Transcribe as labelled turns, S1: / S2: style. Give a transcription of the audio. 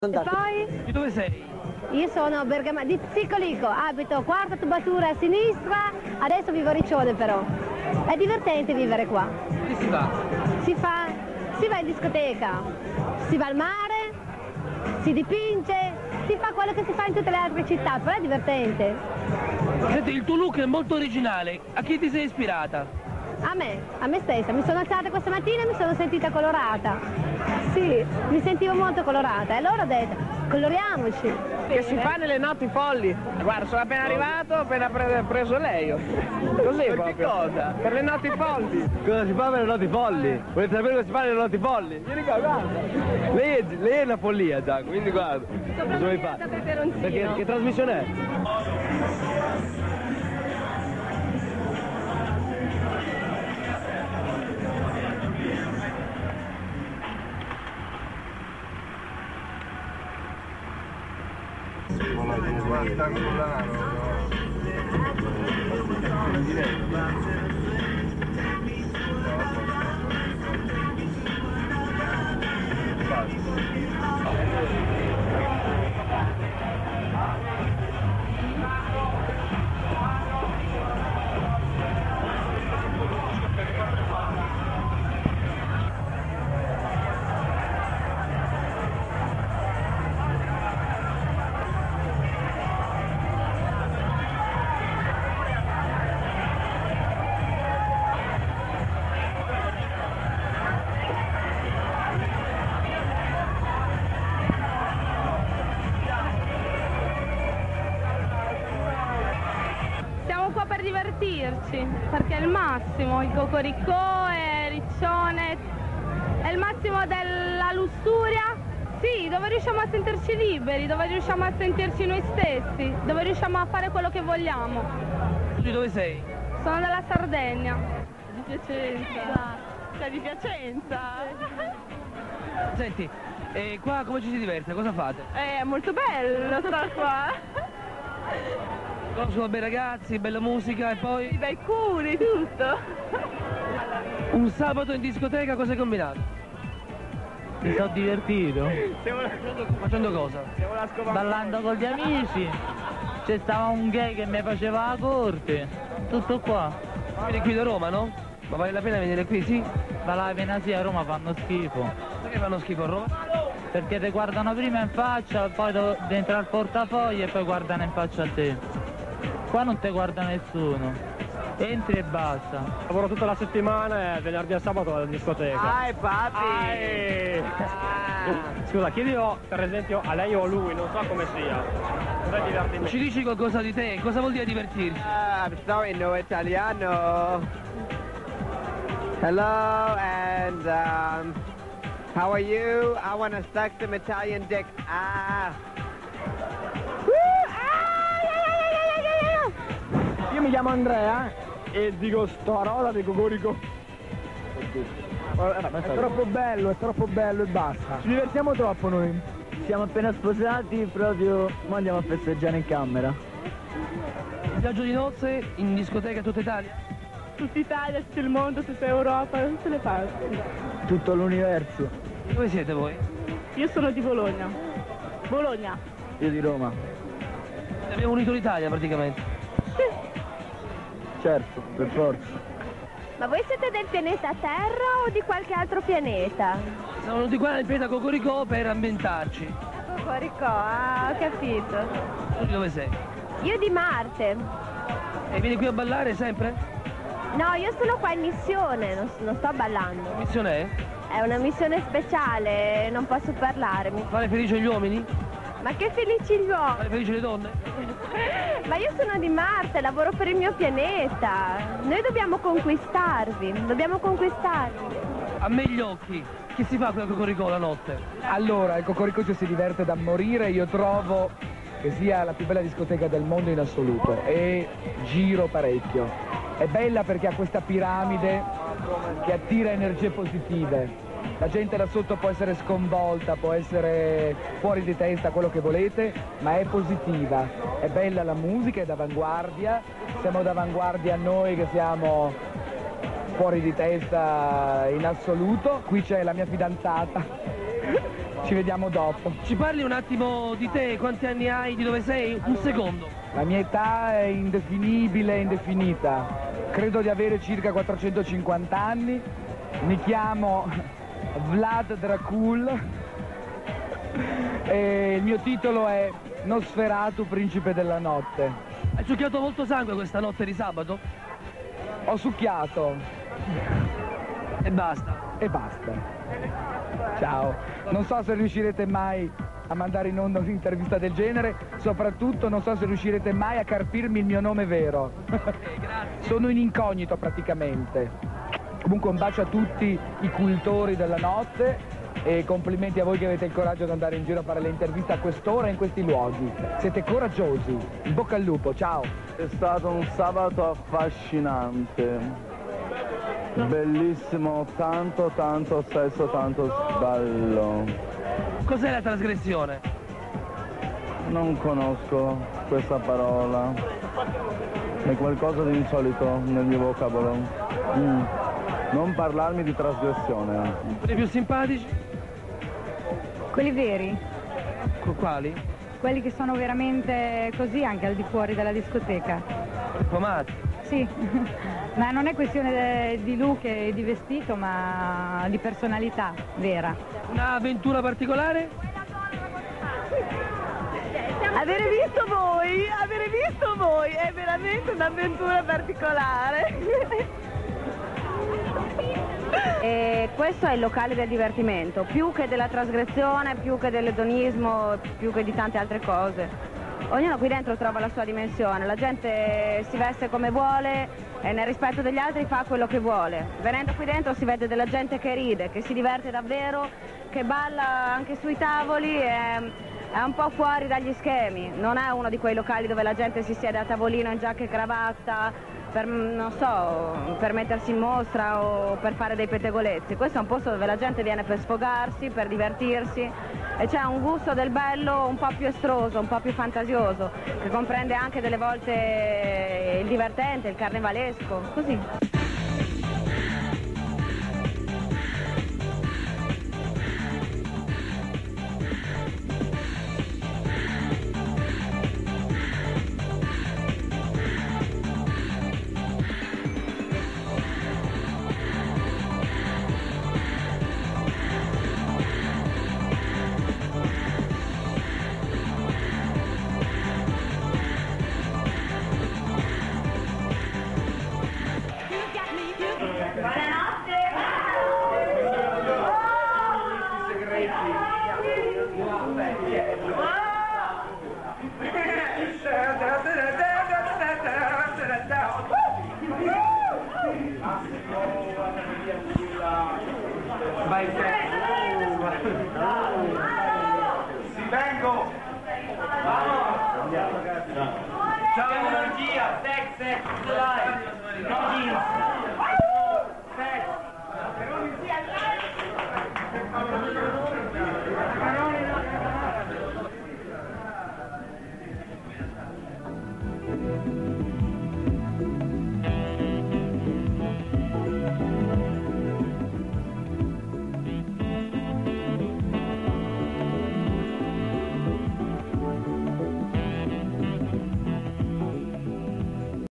S1: E poi?
S2: Di dove sei?
S1: Io sono di Ziccolico, abito quarta tubatura a sinistra, adesso vivo a Riccione però. È divertente vivere qua.
S2: Che si fa?
S1: Si va in discoteca, si va al mare, si dipinge, si fa quello che si fa in tutte le altre città, però è divertente.
S2: Senti, il tuo look è molto originale, a chi ti sei ispirata?
S1: A me stessa, mi sono alzata questa mattina e mi sono sentita colorata. Sì, mi sentivo molto colorata e allora ho detto, coloriamoci.
S3: Che si fa nelle notti folli. Guarda, sono appena arrivato, ho appena preso lei. Così
S4: Per
S3: proprio.
S4: che cosa?
S3: Per le notti folli.
S4: Cosa si fa per le notti folli? Volete sapere cosa si fa nelle notti folli? Vieni qua, guarda. Lei è una follia già, quindi guarda. Cosa vuoi fare? Perché che trasmissione è?
S5: Divertirci, perché è il massimo, il Cocoricò è Riccione, è il massimo della lussuria, sì, dove riusciamo a sentirci liberi, dove riusciamo a sentirci noi stessi, dove riusciamo a fare quello che vogliamo.
S2: Tu di dove sei?
S5: Sono della Sardegna.
S6: Di Piacenza. Sei di Piacenza?
S2: Senti, e qua come ci si diverte? Cosa fate?
S6: È molto bello stare qua.
S2: Conoscono bei ragazzi, bella musica e poi...
S6: I bei curi, tutto.
S2: Un sabato in discoteca cosa hai combinato?
S7: Mi sono divertito.
S2: Facendo cosa?
S7: Ballando con gli amici. C'è stava un gay che mi faceva la corte. Tutto qua.
S2: Vieni qui da Roma, no? Ma vale la pena venire qui, sì?
S7: Vale la pena sì, a Roma fanno schifo.
S2: Perché fanno schifo a Roma?
S7: Perché ti guardano prima in faccia, poi dentro al portafoglio e poi guardano in faccia a te. Qua non ti guarda nessuno, entri e basta.
S3: Lavoro tutta la settimana e venerdì e sabato vado in discoteca.
S4: papi!
S3: Scusa, chiedilo per esempio a lei o a lui, non so come sia. Cos'è divertimento?
S2: Ci dici qualcosa di te? Cosa vuol dire divertirsi?
S4: I'm sorry, no italiano. Hello, and how are you? I want to suck some Italian dick.
S3: Io mi chiamo Andrea e dico sto rosa di Cocorico. È troppo bello e basta. Ci divertiamo troppo noi.
S7: Siamo appena sposati, proprio ora andiamo a festeggiare in camera.
S2: Viaggio di nozze in discoteca tutta Italia?
S6: Tutta Italia, tutto il mondo, tutta Europa, da tutte le parti.
S7: Tutto l'universo.
S2: Dove siete voi?
S6: Io sono di Bologna. Bologna.
S7: Io di Roma.
S2: Abbiamo unito l'Italia praticamente.
S7: Certo, per forza.
S1: Ma voi siete del pianeta Terra o di qualche altro pianeta?
S2: Siamo venuti qua nel pianeta Cocoricò per ambientarci.
S1: Cocoricò, ho capito.
S2: Tu di dove sei?
S1: Io di Marte.
S2: E vieni qui a ballare sempre?
S1: No, io sono qua in missione, non sto ballando.
S2: Che missione è?
S1: È una missione speciale, non posso parlare.
S2: Fare felice gli uomini?
S1: Ma che felici gli uomini!
S2: Fare felice le donne?
S1: Ma io sono di Marte, lavoro per il mio pianeta. Noi dobbiamo conquistarvi.
S2: A me gli occhi. Che si fa qui a Cocoricò la notte?
S8: Allora, il Cocoricò ci si diverte da morire, io trovo che sia la più bella discoteca del mondo in assoluto e giro parecchio. È bella perché ha questa piramide che attira energie positive. La gente da sotto può essere sconvolta, può essere fuori di testa, quello che volete, ma è positiva. È bella la musica, è d'avanguardia, siamo d'avanguardia noi che siamo fuori di testa in assoluto. Qui c'è la mia fidanzata, Ci vediamo dopo.
S2: Ci parli un attimo di te, quanti anni hai, di dove sei? Un secondo.
S8: La mia età è indefinibile, indefinita. Credo di avere circa 450 anni. Mi chiamo Vlad Dracul e il mio titolo è Nosferatu, principe della notte.
S2: Hai succhiato molto sangue questa notte di sabato?
S8: Ho succhiato.
S2: E basta.
S8: E basta. Ciao. Non so se riuscirete mai a mandare in onda un'intervista del genere, soprattutto non so se riuscirete mai a carpirmi il mio nome vero. Sono in incognito praticamente. Comunque un bacio a tutti i cultori della notte e complimenti a voi che avete il coraggio di andare in giro a fare le interviste a quest'ora in questi luoghi. Siete coraggiosi. In bocca al lupo, ciao.
S9: È stato un sabato affascinante, bellissimo, tanto sesso, tanto sballo.
S2: Cos'è la trasgressione?
S9: Non conosco questa parola, è qualcosa di insolito nel mio vocabolo. Non parlarmi di trasgressione.
S2: I più simpatici?
S10: Quelli veri,
S2: Quali?
S10: quelli che sono veramente così anche al di fuori della discoteca.
S2: Pomati.
S10: Sì, ma non è questione di look e di vestito, ma di personalità vera.
S2: Un'avventura particolare?
S6: Avere visto voi è veramente un'avventura particolare.
S1: E questo è il locale del divertimento, più che della trasgressione, più che dell'edonismo, più che di tante altre cose. Ognuno qui dentro trova la sua dimensione, la gente si veste come vuole e nel rispetto degli altri fa quello che vuole. Venendo qui dentro si vede della gente che ride, che si diverte davvero, che balla anche sui tavoli, è un po' fuori dagli schemi. Non è uno di quei locali dove la gente si siede a tavolino in giacca e cravatta per, non so, per mettersi in mostra o per fare dei pettegolezzi. Questo è un posto dove la gente viene per sfogarsi, per divertirsi e c'è un gusto del bello un po' più estroso, un po' più fantasioso, che comprende anche delle volte il divertente, il carnevalesco, così.
S2: Vai,
S11: Si vengo! Ciao energia! Sex, live! No jeans! Sex!